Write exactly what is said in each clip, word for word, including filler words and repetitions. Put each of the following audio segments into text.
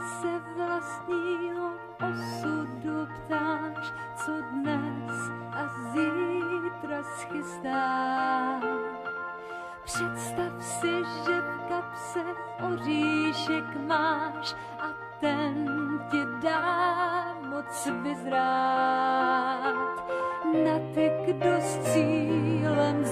se vlastního osudu ptáš, co dnes a zítra schystáš. Představ si, že v kapse oříšek máš a ten ti dá moc vyzrát na ty, kdo s cílem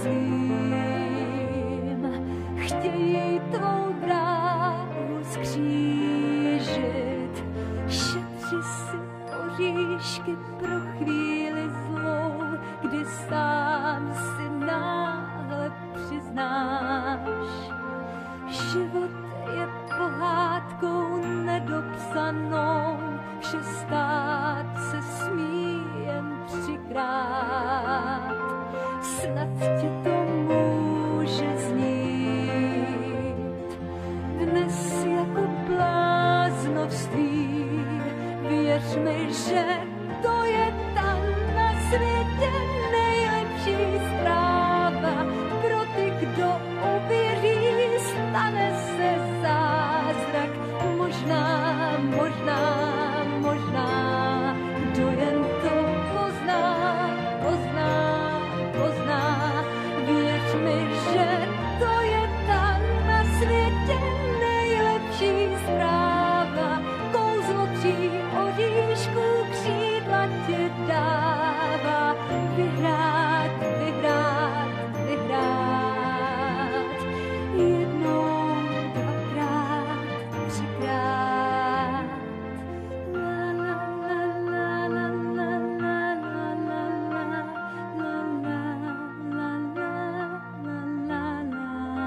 zlým chtějí tvou dráhu skřížit. Šetři si oříšky pro chvíli zlou, kdy sám si náhle přiznáš. Život je pohádkou nedopsanou, vše stát se smí jen třikrát. Snad tě to může znít dnes jako bláznovství. Věř mi, že to je ta na světě nejlepší zpráva. Pro ty, kdo uvěří, stane se zázrak. Možná, možná, možná, kdo jen to pozná, pozná, pozná. Věř mi, že to je ta na světě nejlepší zpráva. Kouzlo tří oříšků křídla ti dává. Vyhrát, vyhrát, vyhrát. Jednou, dvakrát, třikrát. La, la, la, la, la, la, la, la, la, la, la, la, la,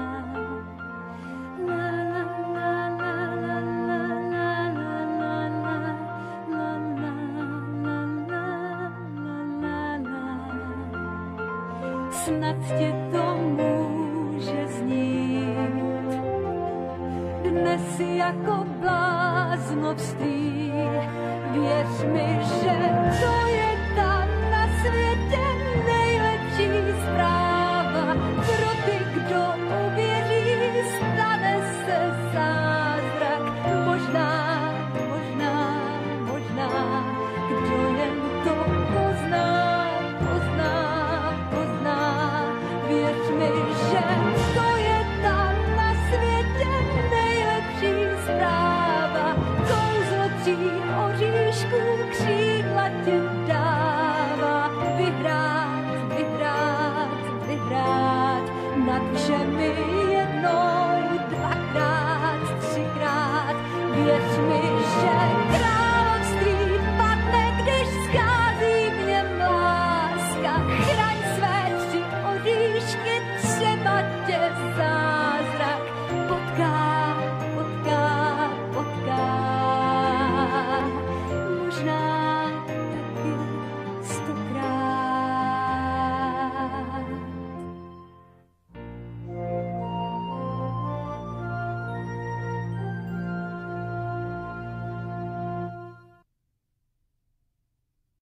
snad tě to může znít dnes jako bláznovství. Věř mi, že to je ta na světě nejlepší zpráva. Pro ty, kdo uvěří, stane se zázrak. Možná, možná, možná, kdo jen to pozná, pozná, pozná. Věř mi, že to je ta na světě nejlepší zpráva. Kouzlo tří oříšků křídla ti dává. Vyhrát, vyhrát, vyhrát nad všemi jednou, dvakrát, třikrát. Věř mi, že království padne, když schází v něm láska. Chraň své tři oříšky, třeba tě zá.